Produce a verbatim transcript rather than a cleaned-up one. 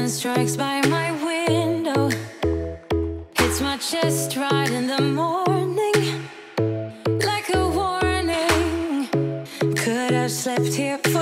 sun strikes by my window, hits my chest right in the morning, like a warning. Could have slept here for